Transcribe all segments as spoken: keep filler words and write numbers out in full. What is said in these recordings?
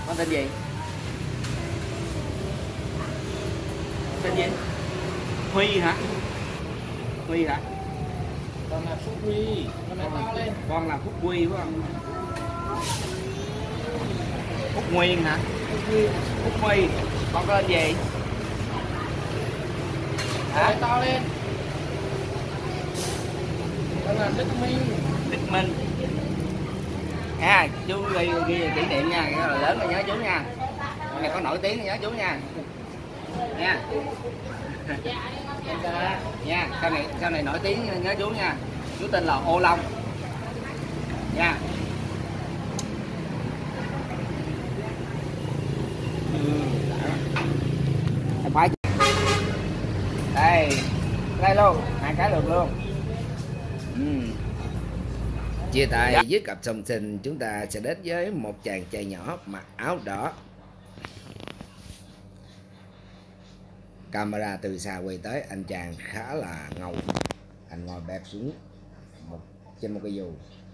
Con tên gì? Tên gì? Huy hả? Huy hả? Con là Phúc Huy, con này to lên. Con là Phúc Huy phải không? Phúc Nguyên hả? Phúc Huy. Phúc Huy. Con tên gì? Con này to lên. Con là Đức Minh. Đức Minh. À, chú ghi ghi kỷ niệm nha, cái là lớn rồi nhớ chú nha. Con này có nổi tiếng thì nhớ chú nha. Nha. Nha, sau này sau này nổi tiếng nhớ chú nha. Chú tên là Ô Long. Nha. Ừ, phải. Đây, đây luôn, hai cái được luôn. Ừ. Chia tay dạ. Với cặp song sinh, chúng ta sẽ đến với một chàng trai nhỏ mặc áo đỏ. Camera từ xa quay tới, anh chàng khá là ngầu. Anh ngồi bẹp xuống một trên một cái dù.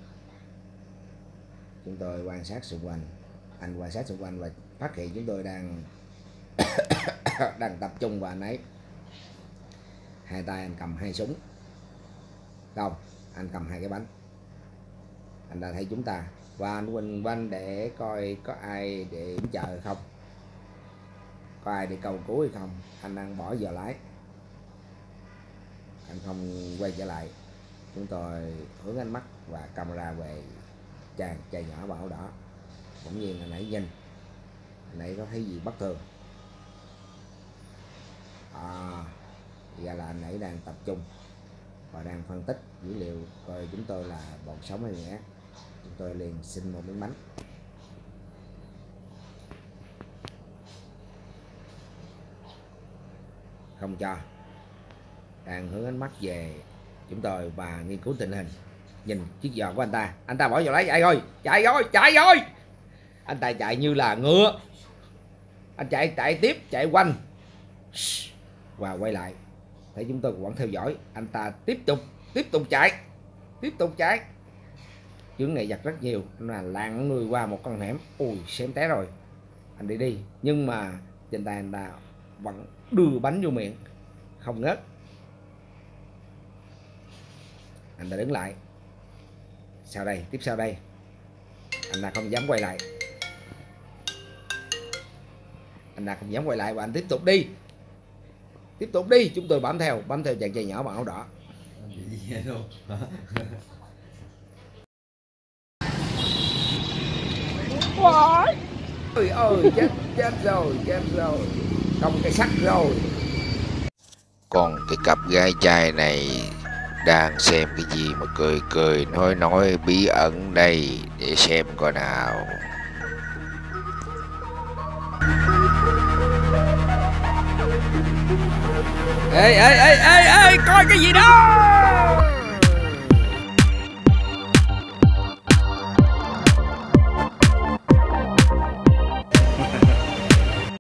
Chúng tôi quan sát xung quanh. Anh quan sát xung quanh và phát hiện chúng tôi đang đang tập trung vào anh ấy. Hai tay anh cầm hai súng. Không, anh cầm hai cái bánh. Anh đã thấy chúng ta và anh quanh quanh để coi có ai để yểm trợ hay không, có ai để cầu cứu hay không. Anh đang bỏ giờ lái, anh không quay trở lại. Chúng tôi hướng ánh mắt và camera về chàng trai nhỏ mặc áo đỏ. Bỗng nhiên anh ấy nhìn, anh ấy có thấy gì bất thường. À, ra là anh ấy đang tập trung và đang phân tích dữ liệu coi chúng tôi là bọn sống hay người ác. Chúng tôi liền xin một miếng bánh. Không cho. Đang hướng ánh mắt về chúng tôi và nghiên cứu tình hình. Nhìn chiếc giò của anh ta. Anh ta bỏ vào lấy chạy rồi. Chạy rồi, chạy rồi. Anh ta chạy như là ngựa. Anh chạy chạy tiếp, chạy quanh và quay lại. Thấy chúng tôi vẫn theo dõi. Anh ta tiếp tục, tiếp tục chạy. Tiếp tục chạy. Chướng này giật rất nhiều, là lạng người qua một con hẻm. Ui, xém té rồi. Anh đi đi, nhưng mà trên tay anh ta vẫn đưa bánh vô miệng, không ngớt. Anh ta đứng lại. Sau đây, tiếp sau đây, anh ta không dám quay lại. Anh ta không dám quay lại và anh tiếp tục đi. Tiếp tục đi, chúng tôi bám theo, bám theo chàng trai nhỏ mặc áo đỏ. Ôi ôi ơi, chết chết rồi, chết rồi, không cái sắt rồi. Còn cái cặp gái trai này đang xem cái gì mà cười cười nói nói bí ẩn đây, để xem coi nào. Ê ê ê ê ê, coi cái gì đó.